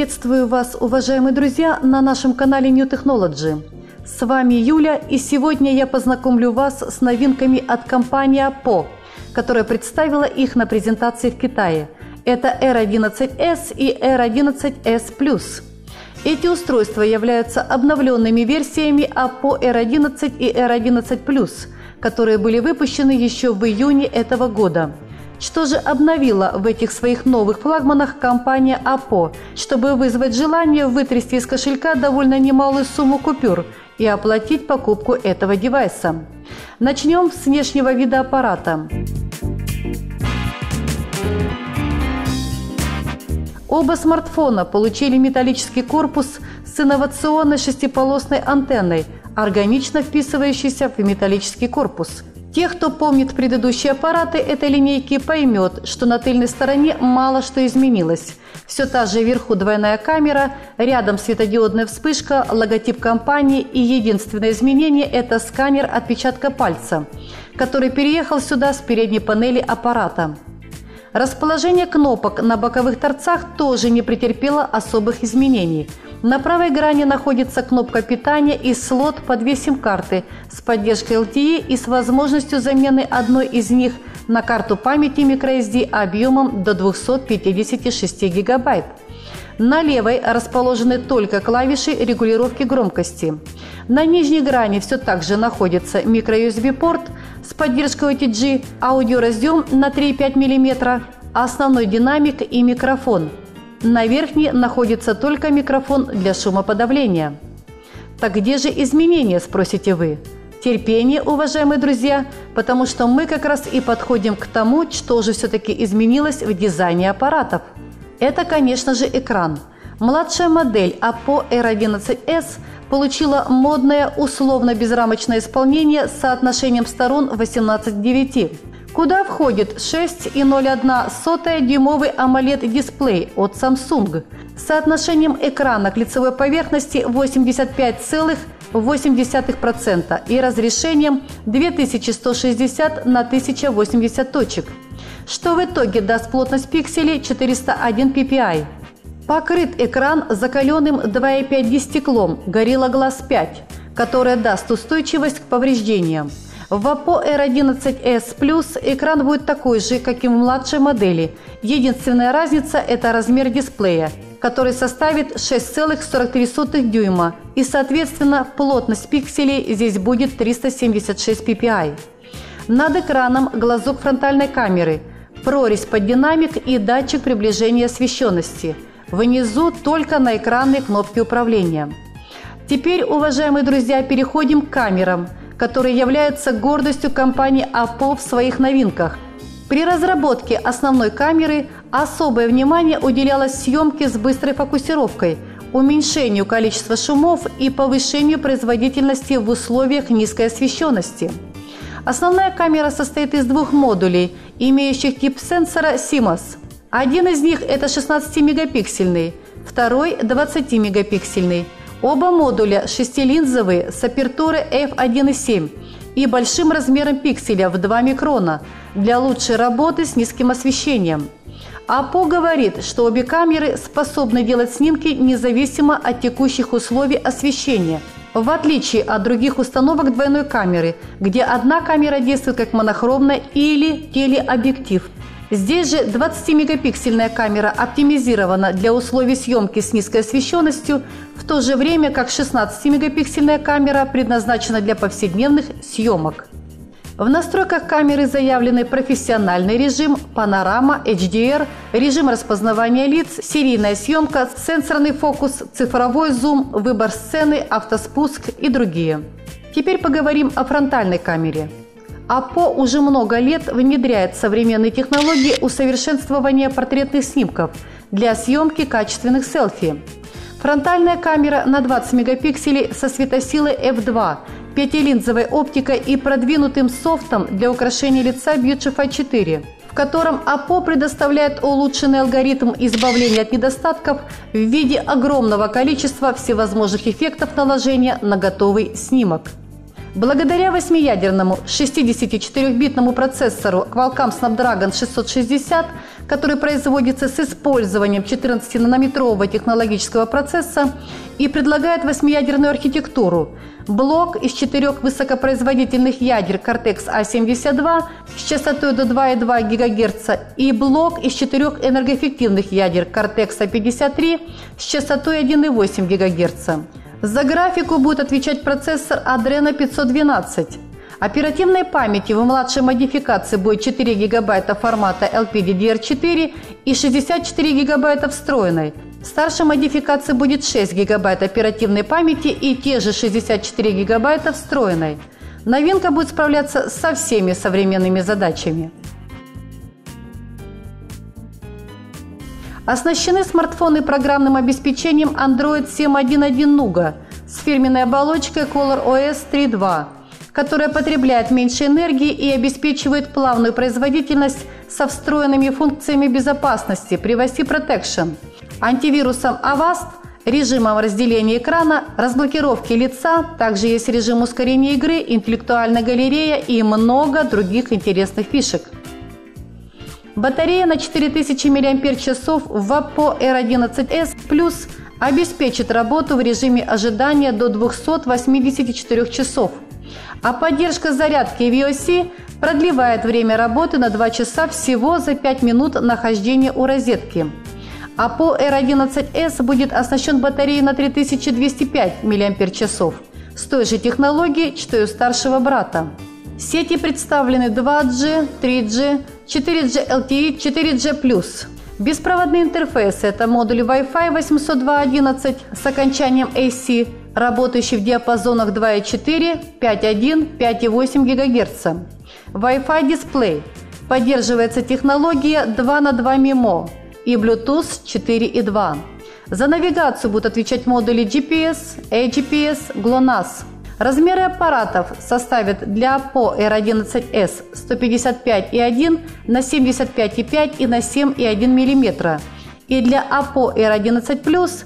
Приветствую вас, уважаемые друзья, на нашем канале New Technology. С вами Юля, и сегодня я познакомлю вас с новинками от компании Oppo, которая представила их на презентации в Китае. Это R11s и R11s Plus. Эти устройства являются обновленными версиями Oppo R11 и R11 Plus, которые были выпущены еще в июне этого года. Что же обновила в этих своих новых флагманах компания Oppo, чтобы вызвать желание вытрясти из кошелька довольно немалую сумму купюр и оплатить покупку этого девайса? Начнем с внешнего вида аппарата. Оба смартфона получили металлический корпус с инновационной шестиполосной антенной, органично вписывающейся в металлический корпус. Те, кто помнит предыдущие аппараты этой линейки, поймет, что на тыльной стороне мало что изменилось. Все та же вверху двойная камера, рядом светодиодная вспышка, логотип компании, и единственное изменение – это сканер отпечатка пальца, который переехал сюда с передней панели аппарата. Расположение кнопок на боковых торцах тоже не претерпело особых изменений. На правой грани находится кнопка питания и слот под две сим-карты с поддержкой LTE и с возможностью замены одной из них на карту памяти microSD объемом до 256 гигабайт. На левой расположены только клавиши регулировки громкости. На нижней грани все так же находится microUSB-порт с поддержкой OTG, аудиоразъем на 3,5 мм, основной динамик и микрофон. На верхней находится только микрофон для шумоподавления. Так где же изменения, спросите вы? Терпение, уважаемые друзья, потому что мы как раз и подходим к тому, что же все-таки изменилось в дизайне аппаратов. Это, конечно же, экран. Младшая модель Oppo R11s получила модное условно-безрамочное исполнение с соотношением сторон 18:9. Куда входит 6,01 дюймовый AMOLED-дисплей от Samsung с соотношением экрана к лицевой поверхности 85,8% и разрешением 2160 на 1080 точек, что в итоге даст плотность пикселей 401 ppi. Покрыт экран закаленным 2,5D стеклом Gorilla Glass 5, которое даст устойчивость к повреждениям. В Oppo R11s Plus экран будет такой же, как и в младшей модели. Единственная разница – это размер дисплея, который составит 6,43 дюйма, и, соответственно, плотность пикселей здесь будет 376 ppi. Над экраном глазок фронтальной камеры, прорезь под динамик и датчик приближения освещенности. Внизу только на экранной кнопке управления. Теперь, уважаемые друзья, переходим к камерам, которые являются гордостью компании Oppo в своих новинках. При разработке основной камеры особое внимание уделялось съемке с быстрой фокусировкой, уменьшению количества шумов и повышению производительности в условиях низкой освещенности. Основная камера состоит из двух модулей, имеющих тип сенсора CMOS. Один из них – это 16-мегапиксельный, второй – 20-мегапиксельный. Оба модуля шестилинзовые с апертурой f1.7 и большим размером пикселя в 2 микрона для лучшей работы с низким освещением. Oppo говорит, что обе камеры способны делать снимки независимо от текущих условий освещения, в отличие от других установок двойной камеры, где одна камера действует как монохромная или телеобъектив. Здесь же 20-мегапиксельная камера оптимизирована для условий съемки с низкой освещенностью, в то же время как 16-мегапиксельная камера предназначена для повседневных съемок. В настройках камеры заявлены профессиональный режим, панорама, HDR, режим распознавания лиц, серийная съемка, сенсорный фокус, цифровой зум, выбор сцены, автоспуск и другие. Теперь поговорим о фронтальной камере. Oppo уже много лет внедряет современные технологии усовершенствования портретных снимков для съемки качественных селфи. Фронтальная камера на 20 мегапикселей со светосилой f2, 5-линзовой оптикой и продвинутым софтом для украшения лица Beautify 4, в котором Oppo предоставляет улучшенный алгоритм избавления от недостатков в виде огромного количества всевозможных эффектов наложения на готовый снимок. Благодаря 8-ядерному 64-битному процессору Qualcomm Snapdragon 660 который производится с использованием 14-нанометрового технологического процесса и предлагает 8-ядерную архитектуру. Блок из 4 высокопроизводительных ядер Cortex-A72 с частотой до 2,2 ГГц и блок из 4 энергоэффективных ядер Cortex-A53 с частотой 1,8 ГГц. За графику будет отвечать процессор Adreno 512. Оперативной памяти в младшей модификации будет 4 ГБ формата LPDDR4 и 64 ГБ встроенной. В старшей модификации будет 6 ГБ оперативной памяти и те же 64 ГБ встроенной. Новинка будет справляться со всеми современными задачами. Оснащены смартфоны программным обеспечением Android 7.1.1 Nougat с фирменной оболочкой ColorOS 3.2, которая потребляет меньше энергии и обеспечивает плавную производительность со встроенными функциями безопасности Privacy Protection, антивирусом Avast, режимом разделения экрана, разблокировки лица, также есть режим ускорения игры, интеллектуальная галерея и много других интересных фишек. Батарея на 4000 мАч в Oppo R11s Plus обеспечит работу в режиме ожидания до 284 часов, а поддержка зарядки VOC продлевает время работы на 2 часа всего за 5 минут нахождения у розетки. Oppo R11s будет оснащен батареей на 3205 мАч с той же технологией, что и у старшего брата. Сети представлены 2G, 3G, 4G LTE, 4G+. Беспроводные интерфейсы – это модуль Wi-Fi 802.11 с окончанием AC, работающий в диапазонах 2,4, 5,1, 5,8 ГГц. Wi-Fi дисплей. Поддерживается технология 2x2 MIMO и Bluetooth 4.2. За навигацию будут отвечать модули GPS, AGPS, GLONASS. Размеры аппаратов составят для Oppo R11s 155,1 на 75,5 и на 7,1 мм и для Oppo R11 Plus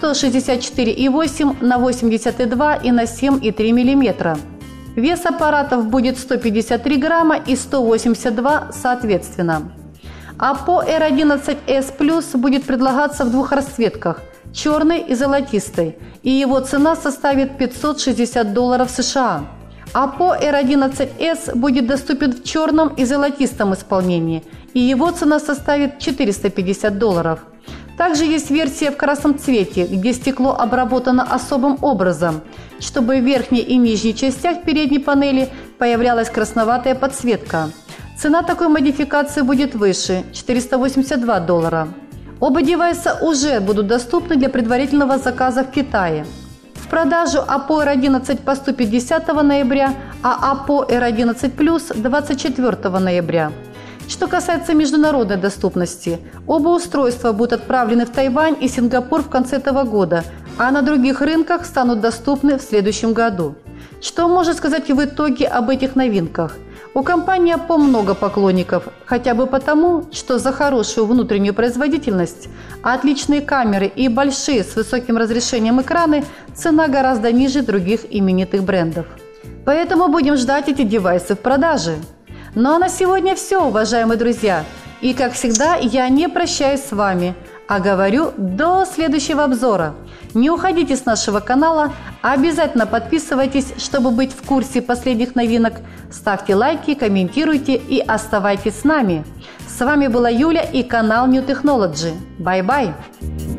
164,8 на 82 и на 7,3 мм. Вес аппаратов будет 153 грамма и 182 соответственно. Oppo R11s Plus будет предлагаться в двух расцветках – черный и золотистый, и его цена составит $560 США. Oppo R11s будет доступен в черном и золотистом исполнении, и его цена составит $450. Также есть версия в красном цвете, где стекло обработано особым образом, чтобы в верхней и нижней частях передней панели появлялась красноватая подсветка. Цена такой модификации будет выше – $482. Оба девайса уже будут доступны для предварительного заказа в Китае. В продажу Oppo R11 поступит 10 ноября, а Oppo R11 Plus – 24 ноября. Что касается международной доступности, оба устройства будут отправлены в Тайвань и Сингапур в конце этого года, а на других рынках станут доступны в следующем году. Что можно сказать в итоге об этих новинках? У компании Oppo много поклонников, хотя бы потому, что за хорошую внутреннюю производительность, отличные камеры и большие с высоким разрешением экраны цена гораздо ниже других именитых брендов. Поэтому будем ждать эти девайсы в продаже. Ну а на сегодня все, уважаемые друзья. И как всегда, я не прощаюсь с вами, а говорю до следующего обзора. Не уходите с нашего канала, обязательно подписывайтесь, чтобы быть в курсе последних новинок. Ставьте лайки, комментируйте и оставайтесь с нами. С вами была Юля и канал New Technology. Bye-bye!